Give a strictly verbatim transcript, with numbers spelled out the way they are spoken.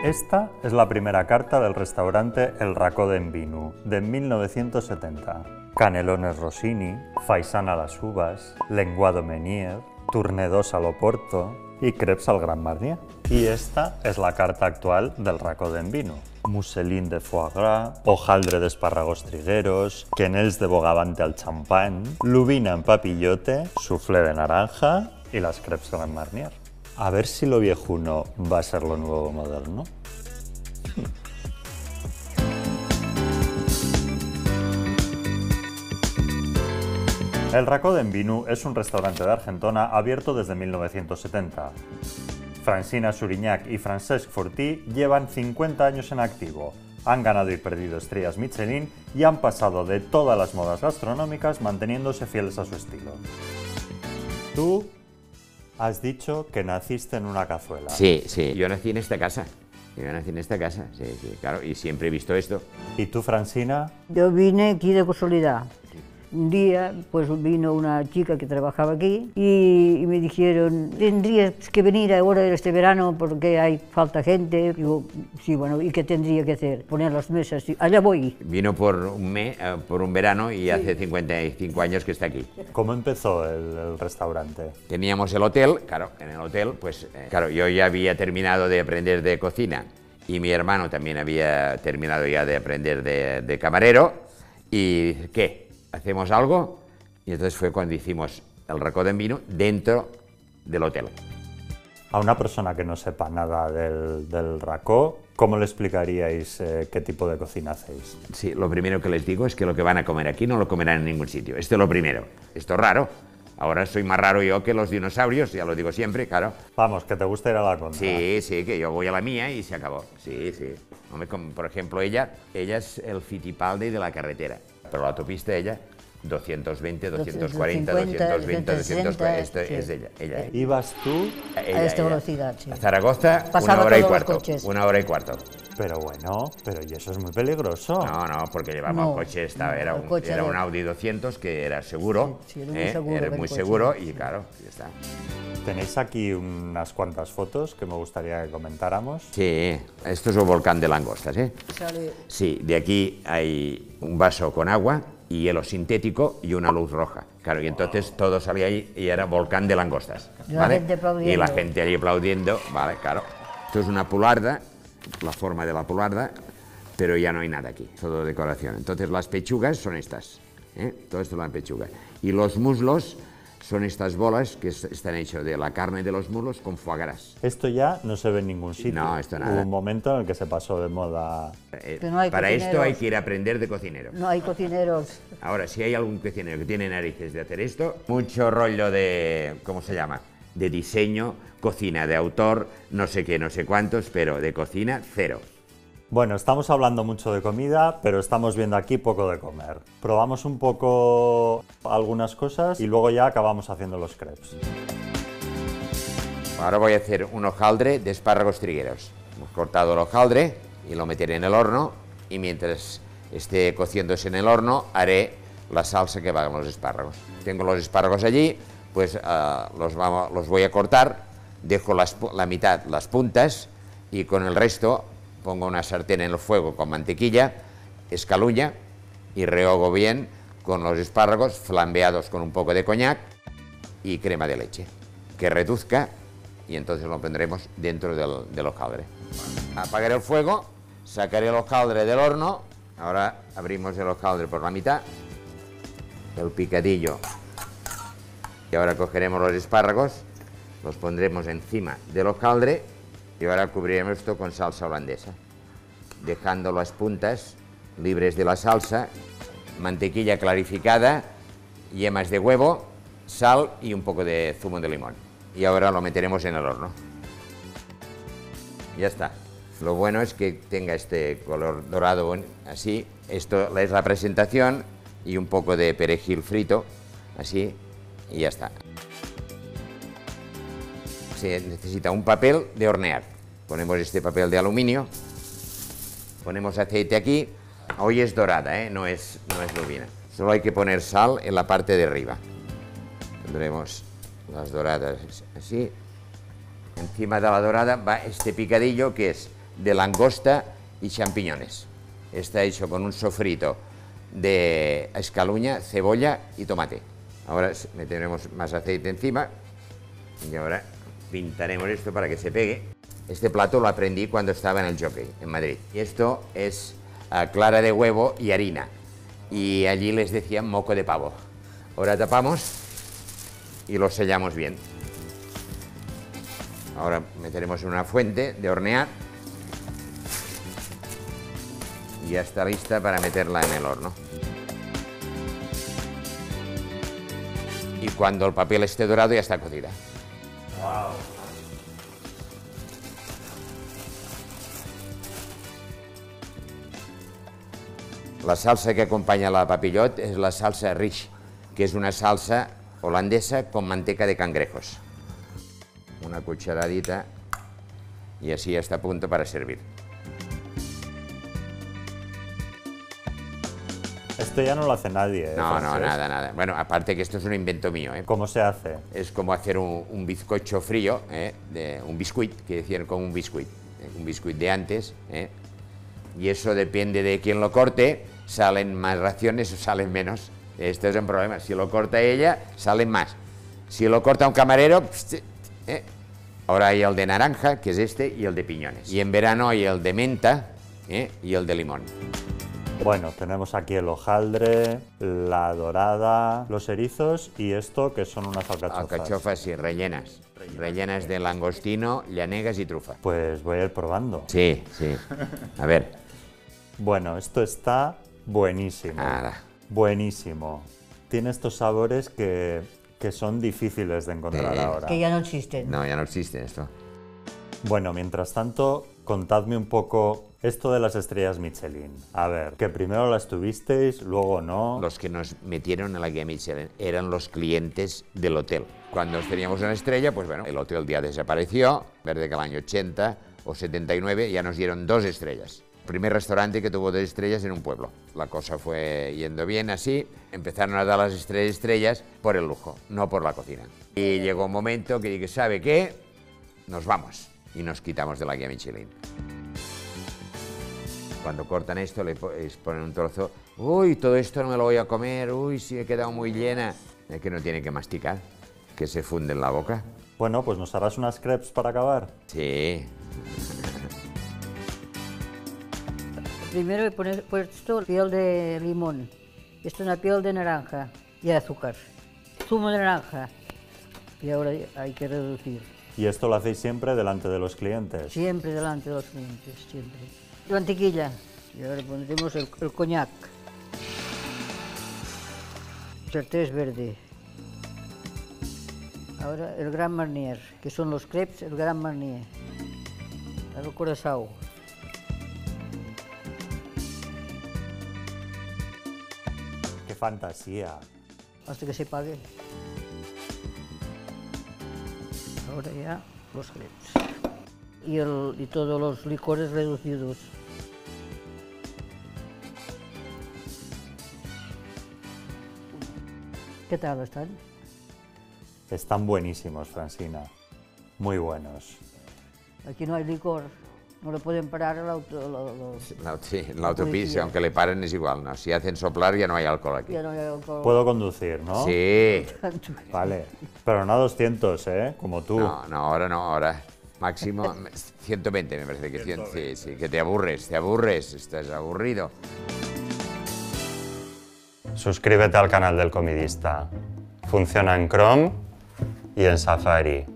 Esta es la primera carta del restaurante El Racó d'en Vino, de mil novecientos setenta. Canelones Rossini, faisán a las uvas, lenguado Menier, tournedos a l'Oporto y crepes al Gran Marnier. Y esta es la carta actual del Racó d'en Vino. Musselín de foie gras, hojaldre de espárragos trigueros, quenelles de bogavante al champán, lubina en papillote, soufflé de naranja y las crepes Gran Marnier. A ver si lo viejuno va a ser lo nuevo moderno. El Racó d'en Vino es un restaurante de Argentona abierto desde mil novecientos setenta. Francina Suriñac y Francesc Fortí llevan cincuenta años en activo, han ganado y perdido estrellas Michelin y han pasado de todas las modas gastronómicas manteniéndose fieles a su estilo. Tú has dicho que naciste en una cazuela. Sí, sí, yo nací en esta casa. Yo nací en esta casa, sí, sí, claro, y siempre he visto esto. ¿Y tú, Francina? Yo vine aquí de casualidad. Un día pues vino una chica que trabajaba aquí y, y me dijeron, tendrías que venir ahora este verano porque hay falta gente. Digo, sí, bueno, ¿y qué tendría que hacer? Poner las mesas, y allá voy. Vino por un mes, eh, por un verano y sí. Hace cincuenta y cinco años que está aquí. ¿Cómo empezó el, el restaurante? Teníamos el hotel, claro, en el hotel, pues, eh, claro, yo ya había terminado de aprender de cocina y mi hermano también había terminado ya de aprender de, de camarero y ¿qué? ¿Hacemos algo? Y entonces fue cuando hicimos el Racó d'en Vino dentro del hotel. A una persona que no sepa nada del, del Racó, ¿cómo le explicaríais eh, qué tipo de cocina hacéis? Sí, lo primero que les digo es que lo que van a comer aquí no lo comerán en ningún sitio. Esto es lo primero. Esto es raro. Ahora soy más raro yo que los dinosaurios, ya lo digo siempre, claro. Vamos, que te gusta ir a la contra. Sí, sí, que yo voy a la mía y se acabó. Sí, sí. Hombre, como, por ejemplo, ella, ella es el Fittipaldi de la carretera. Pero la autopista ella, doscientos veinte, doscientos cuarenta, doscientos veinte, doscientos cuarenta, esto sí. Es ella, ella. ¿Ibas tú? Ella, a esta ella. velocidad, sí. A Zaragoza, pasaba una hora y todos cuarto. los Una hora y cuarto. Pero bueno, pero y eso es muy peligroso. No, no, porque llevamos No, coche, estaba, no, era, el un, coche era de- un Audi doscientos que era seguro, Sí, sí, era muy ¿eh? seguro Era el muy coche, seguro sí. y claro, ya está. Tenéis aquí unas cuantas fotos que me gustaría que comentáramos. Sí, esto es un volcán de langostas, ¿eh? Sale Sí, de aquí hay un vaso con agua y hielo sintético y una luz roja. Claro, y entonces todo salía ahí y era volcán de langostas. Y la ¿vale? gente aplaudiendo. Y la gente allí aplaudiendo, vale, claro. Esto es una pularda, la forma de la pularda, pero ya no hay nada aquí, todo decoración. Entonces las pechugas son estas, ¿eh? Todo esto es la pechuga. Y los muslos son estas bolas que es- están hechas de la carne de los muslos con foie gras. Esto ya no se ve en ningún sitio. No, esto nada. Hubo un momento en el que se pasó de moda. Eh, Que no hay para esto cocineros. hay que ir a aprender de cocinero. No hay cocineros. Ahora, si hay algún cocinero que tiene narices de hacer esto, mucho rollo de, ¿cómo se llama? De diseño, cocina de autor, no sé qué, no sé cuántos, pero de cocina, cero. Bueno, estamos hablando mucho de comida, pero estamos viendo aquí poco de comer. Probamos un poco algunas cosas y luego ya acabamos haciendo los crepes. Ahora voy a hacer un hojaldre de espárragos trigueros. Hemos cortado el hojaldre y lo meteré en el horno y mientras esté cociéndose en el horno haré la salsa que va con los espárragos. Tengo los espárragos allí, pues uh, los, vamos, los voy a cortar, dejo las, la mitad, las puntas y con el resto pongo una sartén en el fuego con mantequilla, escaluña y rehogo bien con los espárragos flambeados con un poco de coñac y crema de leche, que reduzca y entonces lo pondremos dentro del, del hojaldre. Apagaré el fuego, sacaré el hojaldre del horno, ahora abrimos el hojaldre por la mitad, el picadillo y ahora cogeremos los espárragos, los pondremos encima del hojaldre y ahora cubriremos esto con salsa holandesa, dejando las puntas libres de la salsa, mantequilla clarificada, yemas de huevo, sal y un poco de zumo de limón. Y ahora lo meteremos en el horno. Ya está. Lo bueno es que tenga este color dorado así. Esto es la presentación y un poco de perejil frito, así, y ya está. Se necesita un papel de hornear. Ponemos este papel de aluminio, ponemos aceite aquí. Hoy es dorada, ¿eh? no, es, no es lubina. Solo hay que poner sal en la parte de arriba. Tendremos las doradas así. Encima de la dorada va este picadillo que es de langosta y champiñones. Está hecho con un sofrito de escaluña, cebolla y tomate. Ahora meteremos más aceite encima y ahora pintaremos esto para que se pegue. Este plato lo aprendí cuando estaba en el Jockey, en Madrid. Y esto es uh, clara de huevo y harina. Y allí les decían moco de pavo. Ahora tapamos y lo sellamos bien. Ahora meteremos en una fuente de hornear. Y ya está lista para meterla en el horno. Y cuando el papel esté dorado ya está cocida. Wow. La salsa que acompaña la papillot es la salsa Rich, que es una salsa holandesa con manteca de cangrejos. Una cucharadita y así ya está a punto para servir. Esto ya no lo hace nadie, ¿eh, No, no, Francesc? nada, nada. Bueno, aparte que esto es un invento mío, ¿eh? ¿Cómo se hace? Es como hacer un, un bizcocho frío, ¿eh? De, un biscuit, que decían como un biscuit, ¿eh? Un biscuit de antes, ¿eh? Y eso depende de quién lo corte, salen más raciones o salen menos. Este es un problema, si lo corta ella, salen más. Si lo corta un camarero, ¿eh? Ahora hay el de naranja, que es este, y el de piñones. Y en verano hay el de menta, ¿eh? Y el de limón. Bueno, tenemos aquí el hojaldre, la dorada, los erizos y esto que son unas alcachofas. Alcachofas, sí, rellenas. Rellenas de langostino, llanegas y trufa. Pues voy a ir probando. Sí, sí. A ver. Bueno, esto está buenísimo. Nada. Buenísimo. Tiene estos sabores que, que son difíciles de encontrar Sí. ahora. Que ya no existen. No, ya no existe esto. Bueno, mientras tanto, contadme un poco esto de las estrellas Michelin. A ver, que primero las tuvisteis, luego no. Los que nos metieron en la guía Michelin eran los clientes del hotel. Cuando teníamos una estrella, pues bueno, el hotel ya desapareció, desde que el año ochenta o setenta y nueve ya nos dieron dos estrellas. El primer restaurante que tuvo dos estrellas en un pueblo. La cosa fue yendo bien así, empezaron a dar las estrellas estrellas por el lujo, no por la cocina. Y llegó un momento que dije, ¿sabe qué? Nos vamos y nos quitamos de la guía Michelin. Cuando cortan esto, le ponen un trozo. Uy, todo esto no me lo voy a comer. Uy, sí, he quedado muy llena. Es que no tiene que masticar, que se funde en la boca. Bueno, pues nos harás unas crepes para acabar. Sí. Primero he poner- puesto piel de limón. Esto es una piel de naranja y azúcar. Zumo de naranja. Y ahora hay que reducir. Y esto lo hacéis siempre delante de los clientes. Siempre delante de los clientes, siempre. Mantequilla. Y ahora pondremos el, el coñac. Chartres verde. Ahora el Gran Marnier, que son los crepes, el Gran Marnier. El curazao. ¡Qué fantasía! Hasta que se pague. Ahora ya los crepes. Y, el, y todos los licores reducidos. ¿Qué tal están? Están buenísimos, Francina. Muy buenos. Aquí no hay licor, no le pueden parar el auto. lo- lo- La, sí, en la autopista, policía. aunque le paren es igual, ¿no? Si hacen soplar ya no hay alcohol aquí. ya no hay alcohol. Puedo conducir, ¿no? Sí. Vale. Pero no a doscientos, ¿eh? Como tú. No, no, ahora no, ahora máximo ciento veinte me parece que cien, sí, sí, que te aburres, te aburres, estás aburrido. Suscríbete al canal del Comidista. Funciona en Chrome y en Safari.